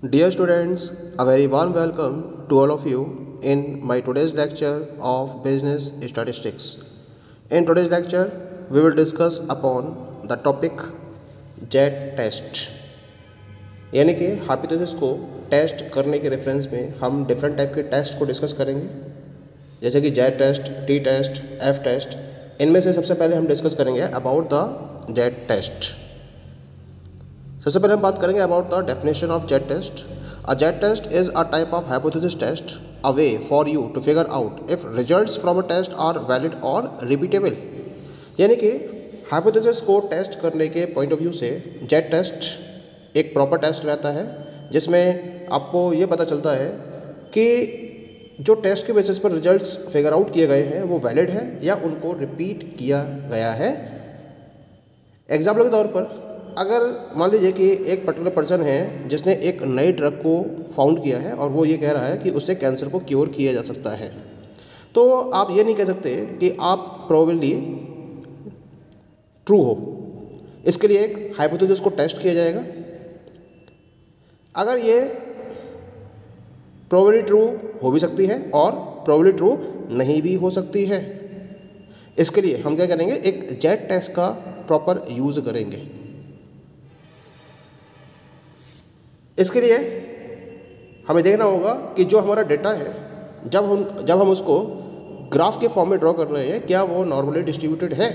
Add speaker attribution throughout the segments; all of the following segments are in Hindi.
Speaker 1: Dear students, a very warm welcome to all of you in my today's lecture of business statistics. In today's lecture, we will discuss upon the topic JET test. यानी कि हाइपोथेसिस को टेस्ट करने के रेफरेंस में हम डिफरेंट टाइप के टेस्ट को डिस्कस करेंगे, जैसे कि Z test, T test, F test. इनमें से सबसे पहले हम डिस्कस करेंगे अबाउट द जेट टेस्ट। सबसे पहले हम बात करेंगे about the definition of Z test. A Z test is a type of hypothesis test, a way for you to figure out if results from a test are valid और रिपीटेबल। यानी कि हाइपोथेसिस को टेस्ट करने के पॉइंट ऑफ व्यू से जेट टेस्ट एक प्रॉपर टेस्ट रहता है, जिसमें आपको ये पता चलता है कि जो टेस्ट के बेसिस पर रिजल्ट्स फिगर आउट किए गए हैं वो वैलिड है या उनको रिपीट किया गया है। एग्जाम्पल के तौर पर अगर मान लीजिए कि एक पर्टिकुलर पर्सन है जिसने एक नई ड्रग को फाउंड किया है और वो ये कह रहा है कि उससे कैंसर को क्योर किया जा सकता है, तो आप ये नहीं कह सकते कि आप प्रोबेबली ट्रू हो। इसके लिए एक हाइपोथेसिस को टेस्ट किया जाएगा। अगर ये प्रोबेबली ट्रू हो भी सकती है और प्रोबेबली ट्रू नहीं भी हो सकती है, इसके लिए हम क्या करेंगे, एक जेट टेस्ट का प्रॉपर यूज़ करेंगे। इसके लिए हमें देखना होगा कि जो हमारा डेटा है, जब हम उसको ग्राफ के फॉर्म में ड्रॉ कर रहे हैं, क्या वो नॉर्मली डिस्ट्रीब्यूटेड है।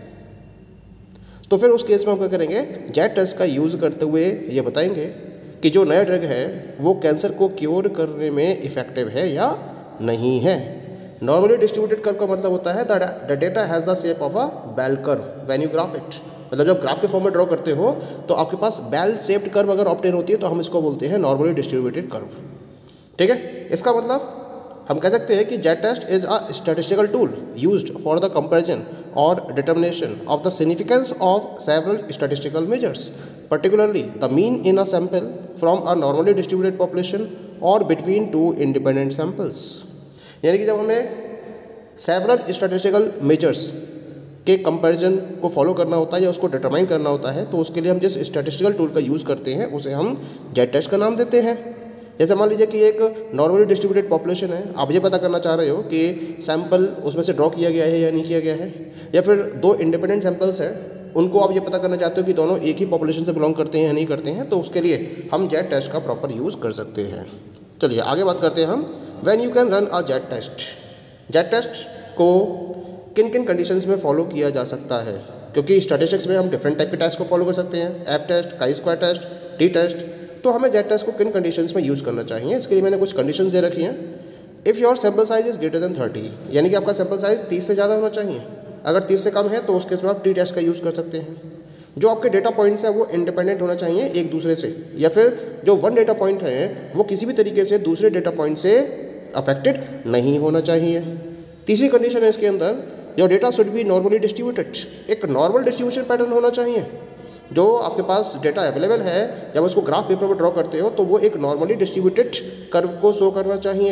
Speaker 1: तो फिर उस केस में हम क्या करेंगे, जेट टेस्ट का यूज़ करते हुए ये बताएंगे कि जो नया ड्रग है वो कैंसर को क्योर करने में इफेक्टिव है या नहीं है। नॉर्मली डिस्ट्रीब्यूटेड कर्व का मतलब होता है the data has the shape of a bell curve when you graph it. मतलब जब ग्राफ के फॉर्म में ड्रॉ करते हो तो आपके पास बेल शेप्ड कर्व अगर ऑब्टेन होती है तो हम इसको बोलते हैं नॉर्मली डिस्ट्रीब्यूटेड कर्व। ठीक है, इसका मतलब हम कह सकते हैं कि Z test is a statistical tool used for the comparison और determination of the significance of several statistical measures, particularly the mean in a sample from a normally distributed population or between two independent samples। यानी कि जब हमें सेवरल स्टैटिस्टिकल मेजर्स के कंपैरिजन को फॉलो करना होता है या उसको डिटरमाइन करना होता है, तो उसके लिए हम जिस स्टैटिस्टिकल टूल का यूज़ करते हैं उसे हम जेट टेस्ट का नाम देते हैं। जैसे मान लीजिए कि एक नॉर्मली डिस्ट्रीब्यूटेड पॉपुलेशन है, आप ये पता करना चाह रहे हो कि सैंपल उसमें से ड्रॉ किया गया है या नहीं किया गया है, या फिर दो इंडिपेंडेंट सैंपल्स हैं, उनको आप ये पता करना चाहते हो कि दोनों एक ही पॉपुलेशन से बिलोंग करते हैं या नहीं करते हैं, तो उसके लिए हम जेट टेस्ट का प्रॉपर यूज़ कर सकते हैं। चलिए आगे बात करते हैं हम when you can run a Z test. Z test को किन किन कंडीशंस में फॉलो किया जा सकता है, क्योंकि स्टैटिस्टिक्स में हम डिफरेंट टाइप के टेस्ट को फॉलो कर सकते हैं, F test, chi square test, T test. तो हमें जेट टेस्ट को किन कंडीशंस में यूज़ करना चाहिए, इसके लिए मैंने कुछ कंडीशंस दे रखी हैं। If your sample size is greater than 30, यानी कि आपका सैम्पल साइज 30 से ज़्यादा होना चाहिए। अगर 30 से कम है तो उस केस में आप टी टेस्ट का यूज़ कर सकते हैं। जो आपके डेटा पॉइंट्स हैं वो इंडिपेंडेंट होना चाहिए एक दूसरे से, या फिर जो वन डेटा पॉइंट है वो किसी भी तरीके से दूसरे डेटा पॉइंट से अफेक्टेड नहीं होना चाहिए। तीसरी कंडीशन है इसके अंदर, your data should be normally distributed. एक नॉर्मल डिस्ट्रीब्यूशन पैटर्न होना चाहिए। जो आपके पास डेटा अवेलेबल है, जब उसको ग्राफ पेपर पर ड्रॉ करते हो तो वो एक नॉर्मली डिस्ट्रीब्यूटेड कर्व को शो करना चाहिए।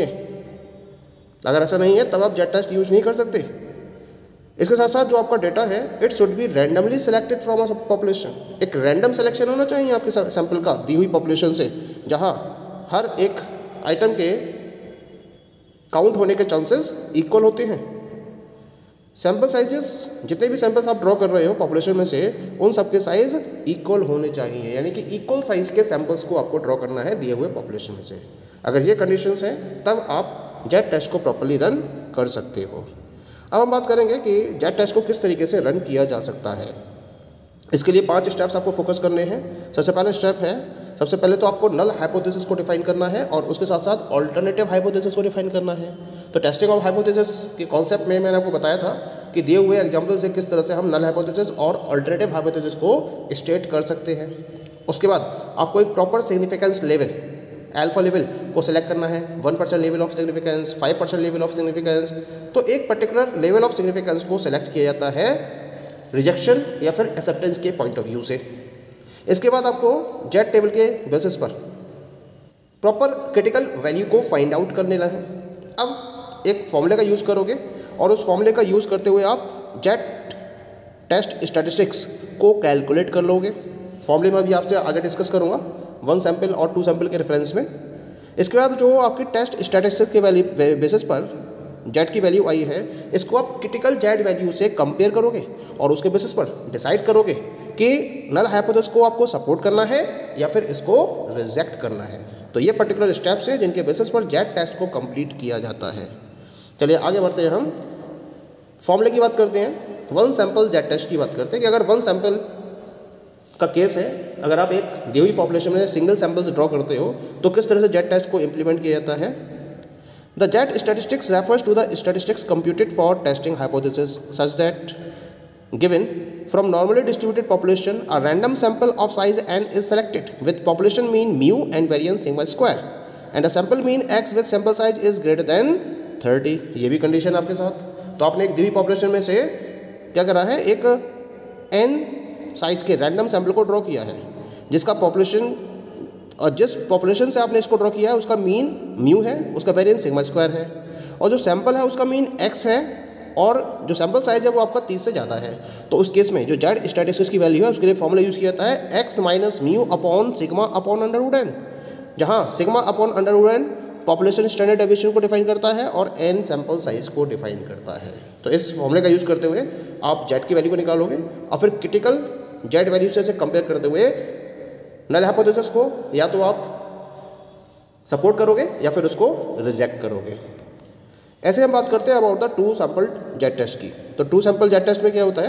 Speaker 1: अगर ऐसा नहीं है तब आप जेट टेस्ट यूज नहीं कर सकते। इसके साथ साथ जो आपका डेटा है it should be randomly selected from a population. एक रैंडम सिलेक्शन होना चाहिए आपके सैंपल का दी हुई पॉपुलेशन से, जहाँ हर एक आइटम के काउंट होने के चांसेस इक्वल होते हैं। सैंपल साइजेस, जितने भी सैंपल्स आप ड्रॉ कर रहे हो पॉपुलेशन में से, उन सबके साइज इक्वल होने चाहिए, यानी कि इक्वल साइज के सैंपल्स को आपको ड्रॉ करना है दिए हुए पॉपुलेशन में से। अगर ये कंडीशंस हैं तब आप जेट टेस्ट को प्रॉपर्ली रन कर सकते हो। अब हम बात करेंगे कि जेट टेस्ट को किस तरीके से रन किया जा सकता है। इसके लिए 5 स्टेप्स आपको फोकस करने हैं। सबसे पहला स्टेप है, सबसे पहले तो आपको नल हाइपोथेसिस को डिफाइन करना है और उसके साथ साथ ऑल्टरनेटिव हाइपोथेसिस को डिफाइन करना है। तो टेस्टिंग ऑफ हाइपोथेसिस के कॉन्सेप्ट में मैंने आपको बताया था कि दिए हुए एग्जांपल से किस तरह से हम नल हाइपोथेसिस और ऑल्टरनेटिव हाइपोथेसिस को स्टेट कर सकते हैं। उसके बाद आपको एक proper significance level, alpha level को सिलेक्ट करना है। 1% level of significance, 5% level of significance. तो एक पर्टिकुलर लेवल ऑफ सिग्निफिकेंस को सिलेक्ट किया जाता है रिजेक्शन या फिर एक्सेप्टेंस के पॉइंट ऑफ व्यू से। इसके बाद आपको जेट टेबल के बेसिस पर प्रॉपर क्रिटिकल वैल्यू को फाइंड आउट करने है। अब एक फॉर्मूले का यूज़ करोगे और उस फॉर्मूले का यूज़ करते हुए आप जेट टेस्ट स्टैटिस्टिक्स को कैलकुलेट कर लोगे। फॉर्मूले में भी आपसे आगे डिस्कस करूँगा। 1 सैंपल और 2 सैंपल के रेफरेंस में। इसके बाद जो आपकी टेस्ट स्टैटिस्टिक्स के वैल्यू बेसिस पर जेड की वैल्यू आई है, इसको आप क्रिटिकल जेड वैल्यू से कंपेयर करोगे और उसके बेसिस पर डिसाइड करोगे कि नल हाइपोथेसिस को आपको सपोर्ट करना है या फिर इसको रिजेक्ट करना है। तो ये पर्टिकुलर स्टेप्स हैं जिनके बेसिस पर जेड टेस्ट को कंप्लीट किया जाता है। चलिए आगे बढ़ते हैं, हम फॉर्मूले की बात करते हैं, 1 सैंपल जेड टेस्ट की बात करते हैं कि अगर 1 सैंपल का केस है, अगर आप एक दी हुई पॉपुलेशन में सिंगल सैंपल्स ड्रॉ करते हो तो किस तरह से जेड टेस्ट को इम्प्लीमेंट किया जाता है। The Z statistics refers to the statistics computed for testing hypothesis such that given from normally distributed population a random sample of size n is selected with population mean mu and variance sigma square and a sample mean x with sample size is greater than 30। ये भी कंडीशन आपके साथ। तो आपने एक दी हुई पॉपुलेशन में से क्या करा है, एक n साइज के रैंडम सैंपल को ड्रॉ किया है जिसका पॉपुलेशन, और जिस पॉपुलेशन से आपने इसको ड्रॉ किया है उसका मीन म्यू है, उसका वेरिएंस सिग्मा स्क्वायर है, और जो सैंपल है उसका मीन x है और जो सैंपल साइज है वो आपका 30 से ज़्यादा है। तो उस केस में जो जेड स्टैटिस्टिक्स की वैल्यू है उसके लिए फॉर्मूला यूज़ किया जाता है x minus mu upon sigma upon under root N, जहाँ sigma upon under root N population standard deviation को डिफाइन करता है और n सैंपल साइज को डिफाइन करता है। तो इस फॉर्मूले का यूज़ करते हुए आप जेड की वैल्यू को निकालोगे और फिर क्रिटिकल जेड वैल्यू से कंपेयर करते हुए नल हाइपोथेसिस को या तो आप सपोर्ट करोगे या फिर उसको रिजेक्ट करोगे। ऐसे हम बात करते हैं about the 2 sample Z test की। तो 2 सैंपल जेड टेस्ट में क्या होता है,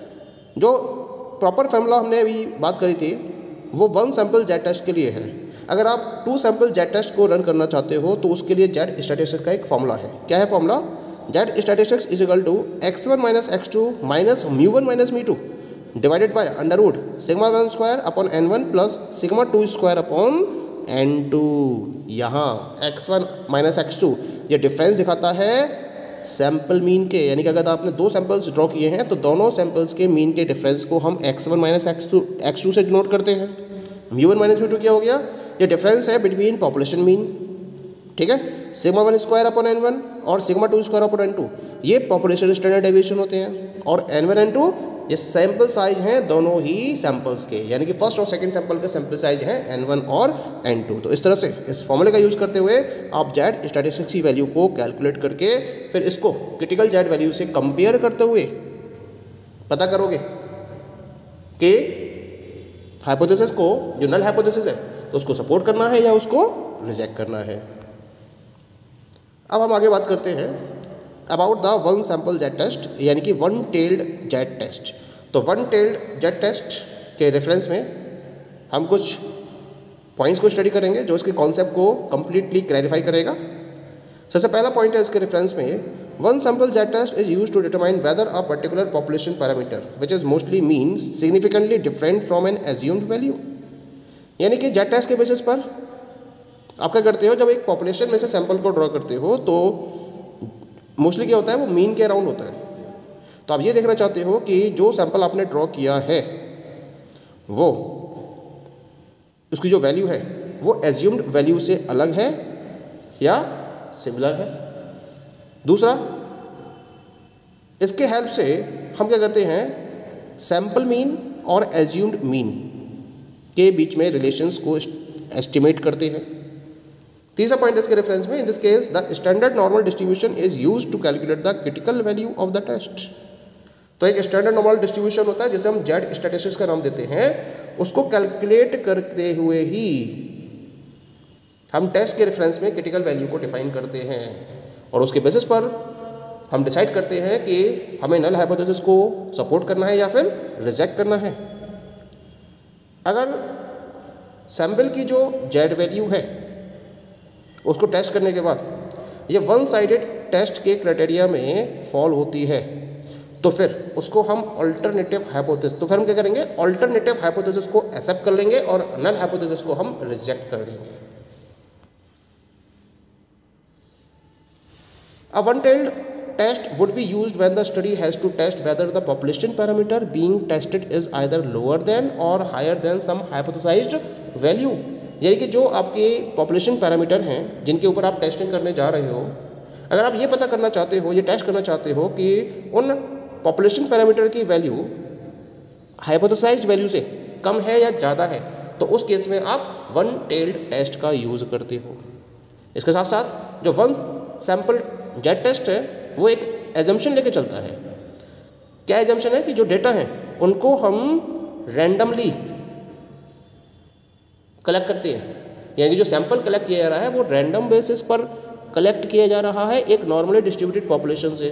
Speaker 1: जो प्रॉपर फॉर्मूला हमने अभी बात करी थी वो 1 सैंपल जेड टेस्ट के लिए है। अगर आप 2 सैंपल जेड टेस्ट को रन करना चाहते हो तो उसके लिए जेड स्टैटिस्टिक्स का एक फॉर्मूला है। क्या है formula, Z statistics is equal to x1 minus x2 minus म्यू1 माइनस म्यू2 divided by under root sigma 1 square upon n1 plus sigma 2 square upon n2। यहाँ x1 माइनस x2 ये डिफरेंस दिखाता है सैंपल मीन के, यानी कि अगर आपने 2 सैंपल्स ड्रॉ किए हैं तो दोनों सैंपल्स के मीन के डिफरेंस को हम x1 माइनस x2 से डिनोट करते हैं। म्यू1 माइनस म्यू2 क्या हो गया, ये डिफरेंस है बिटवीन पॉपुलेशन मीन, ठीक है, सिग्मा 1 स्क्वायर अपॉन n1 और सिग्मा 2 स्क्वायर अपॉन n2 ये पॉपुलेशन स्टैंडर्ड डेविएशन होते हैं, और n1 n2 ये सैंपल साइज हैं दोनों ही सैंपल्स के, यानी कि फर्स्ट और सेकंड सैंपल के सैंपल साइज हैं n1 और n2। तो इस तरह से इस फॉर्मूले का यूज़ करते हुए आप जेड स्टैटिस्टिक्स की वैल्यू को कैलकुलेट करके फिर इसको क्रिटिकल जेड वैल्यू से कंपेयर करते हुए पता करोगे कि हाइपोथेसिस को, जो नल हाइपोथेसिस है तो उसको सपोर्ट करना है या उसको रिजेक्ट करना है। अब हम आगे बात करते हैं about the 1 sample Z test, यानी कि 1 टेल्ड जेड टेस्ट। तो 1 टेल्ड जेड टेस्ट के रेफरेंस में हम कुछ पॉइंट्स को स्टडी करेंगे जो इसके कॉन्सेप्ट को कंप्लीटली क्लैरिफाई करेगा। सबसे पहला पॉइंट है इसके रेफरेंस में, 1 sample Z test is used to determine whether a particular population parameter which is mostly mean significantly different from an assumed value. यानी कि जेड टेस्ट के बेसिस पर आप क्या करते हो, जब एक पॉपुलेशन में से सैंपल को ड्रॉ करते हो तो मोस्टली क्या होता है, वो मीन के अराउंड होता है। तो आप ये देखना चाहते हो कि जो सैंपल आपने ड्रॉ किया है वो उसकी जो वैल्यू है वो एज्यूम्ड वैल्यू से अलग है या सिमिलर है। दूसरा, इसके हेल्प से हम क्या करते हैं, सैंपल मीन और एज्यूम्ड मीन के बीच में रिलेशंस को एस्टिमेट करते हैं। तीसरा पॉइंट इसके रेफरेंस में, in this case the standard normal distribution is used to calculate the critical value of the test. तो एक स्टैंडर्ड नॉर्मल डिस्ट्रीब्यूशन होता है जिसे हम जेड स्टैटिस्टिक्स का नाम देते हैं, उसको कैलकुलेट करते हुए ही हम टेस्ट के रेफरेंस में क्रिटिकल वैल्यू को डिफाइन करते हैं और उसके बेसिस पर हम डिसाइड करते हैं कि हमें नल हाइपोथेसिस को सपोर्ट करना है या फिर रिजेक्ट करना है। अगर सैंपल की जो जेड वैल्यू है उसको टेस्ट करने के बाद ये 1 साइडेड टेस्ट के क्राइटेरिया में फॉल होती है तो फिर उसको हम अल्टरनेटिव हाइपोथेसिस, तो फिर हम क्या करेंगे, अल्टरनेटिव हाइपोथेसिस को एक्सेप्ट कर लेंगे और नल हाइपोथेसिस को हम रिजेक्ट कर देंगे। A one-tailed test would be used when the study has to test whether the population parameter being tested is either lower than or higher than some hypothesized value। यानी कि जो आपके पॉपुलेशन पैरामीटर हैं जिनके ऊपर आप टेस्टिंग करने जा रहे हो, अगर आप ये पता करना चाहते हो, ये टेस्ट करना चाहते हो कि उन पॉपुलेशन पैरामीटर की वैल्यू हाइपोथेसाइज्ड वैल्यू से कम है या ज़्यादा है, तो उस केस में आप वन टेल्ड टेस्ट का यूज़ करते हो। इसके साथ साथ जो वन सैंपल जेट टेस्ट है वो एक एजम्पशन लेके चलता है। क्या एजम्पशन है कि जो डेटा है उनको हम रैंडमली कलेक्ट करते हैं, यानी जो सैंपल कलेक्ट किया जा रहा है वो रैंडम बेसिस पर कलेक्ट किया जा रहा है एक नॉर्मली डिस्ट्रीब्यूटेड पॉपुलेशन से,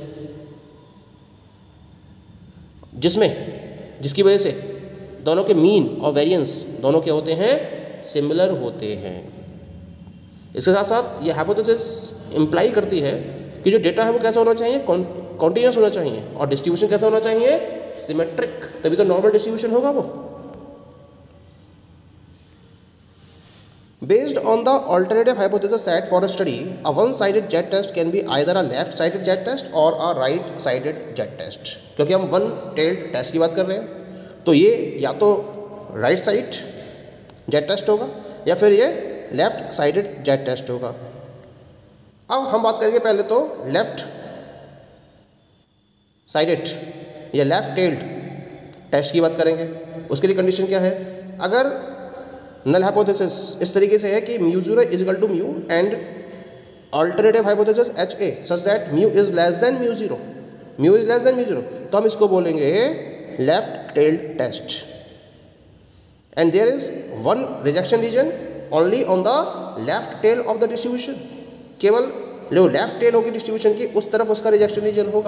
Speaker 1: जिसकी वजह से दोनों के मीन और वेरिएंस दोनों क्या होते हैं, सिमिलर होते हैं। इसके साथ साथ ये हाइपोथेसिस इम्प्लाई करती है कि जो डेटा है वो कैसा होना चाहिए, कॉन्टिन्यूस होना चाहिए, और डिस्ट्रीब्यूशन कैसा होना चाहिए, सिमेट्रिक, तभी तो नॉर्मल डिस्ट्रीब्यूशन होगा वो। Based on the alternative hypothesis set for a study, a one-sided jet test can be either a left-sided jet test or a right-sided jet test। क्योंकि हम one-tailed test की बात कर रहे हैं तो ये या तो राइट साइड जेट टेस्ट होगा या फिर ये लेफ्ट साइडेड जेट टेस्ट होगा। अब हम बात करेंगे पहले तो लेफ्ट साइडेड या लेफ्ट टेल्ड टेस्ट की बात करेंगे। उसके लिए कंडीशन क्या है, अगर नल हाइपोथेसिस इस तरीके से है कि μ0 is equal to mu and alternative hypothesis HA such that mu is less than μ0, mu is less than μ0, तो हम इसको बोलेंगे left tailed test. And there is one rejection region only on the left tail of the distribution, केवल जो लेफ्ट टेल होगी डिस्ट्रीब्यूशन की उस तरफ उसका रिजेक्शन रीजन होगा,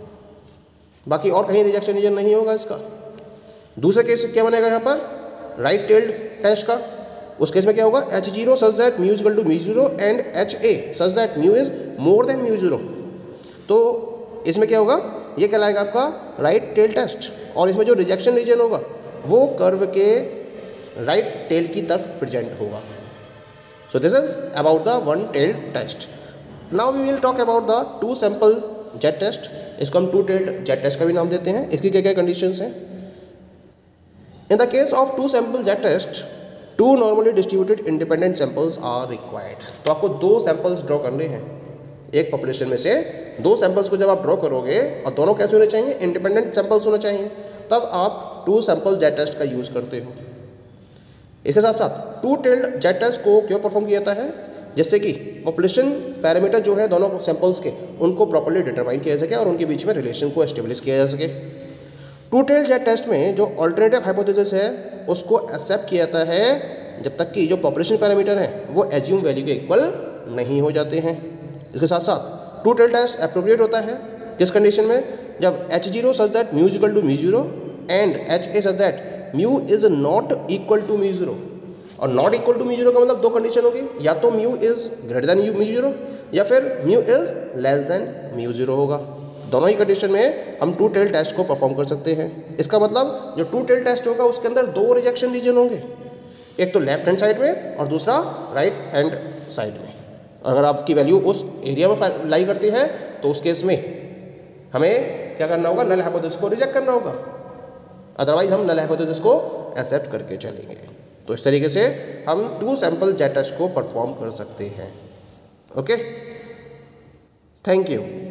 Speaker 1: बाकी और कहीं रिजेक्शन रीजन नहीं होगा इसका। दूसरे केस क्या बनेगा यहाँ पर, राइट टेल्ड टेस्ट का, उस केस में क्या होगा, H0 such that mu is equal to μ0 and HA such that mu is more than μ0, तो इसमें क्या होगा, ये कहलाएगा आपका राइट टेल टेस्ट, और इसमें जो रिजेक्शन रीजन होगा वो कर्व के राइट टेल की तरफ प्रेजेंट होगा। So this is about the one tailed test. Now we will talk about the two sample Z test. इसको हम टू टेल्ड जेट टेस्ट का भी नाम देते हैं। इसकी क्या क्या कंडीशंस हैं। In the case of two sample jet test, two normally distributed independent samples are required। तो आपको दो सैंपल्स ड्रॉ करने हैं एक पॉपुलेशन में से। दो सैंपल्स को जब आप ड्रॉ करोगे और दोनों कैसे होने चाहिए, इंडिपेंडेंट सैंपल्स होने चाहिए, तब आप टू सैंपल जेट टेस्ट का यूज़ करते हो। इसके साथ साथ टू टेल्ड जेट टेस्ट को क्यों परफॉर्म किया जाता है, जिससे कि पॉपुलेशन पैरामीटर जो है दोनों सैंपल्स के उनको प्रॉपर्ली डिटरमाइन किया जा सके और उनके बीच में रिलेशन को एस्टेब्लिश किया जा सके। टू टेल्ड जेट टेस्ट में जो अल्टरनेटिव हाइपोथेसिस है उसको एक्सेप्ट किया जाता है जब तक कि जो पॉपुलेशन पैरामीटर हैं वो एज्यूम वैल्यू के इक्वल नहीं हो जाते हैं। इसके साथ साथ टू टेल्ड टेस्ट एप्रोप्रिएट होता है किस कंडीशन में, जब H0 such that mu is equal to μ0 and HA such that mu is not equal to μ0। और नॉट इक्वल टू μ0 का मतलब दो कंडीशन होगी, या तो म्यू इज ग्रेटर देन μ0 या फिर म्यू इज लेस देन μ0 होगा। दोनों ही कंडीशन में हम टू टेल टेस्ट को परफॉर्म कर सकते हैं। इसका मतलब जो टू टेल टेस्ट होगा उसके अंदर दो रिजेक्शन रीजन होंगे, एक तो लेफ्ट हैंड साइड में और दूसरा राइट हैंड साइड में। अगर आपकी वैल्यू उस एरिया में लाई करती है तो उस केस में हमें क्या करना होगा, नल हाइपोथेसिस को रिजेक्ट करना होगा, अदरवाइज हम नल हाइपोथेसिस को एक्सेप्ट करके चलेंगे। तो इस तरीके से हम टू सैंपल जेट टेस्ट को परफॉर्म कर सकते हैं। Okay, thank you.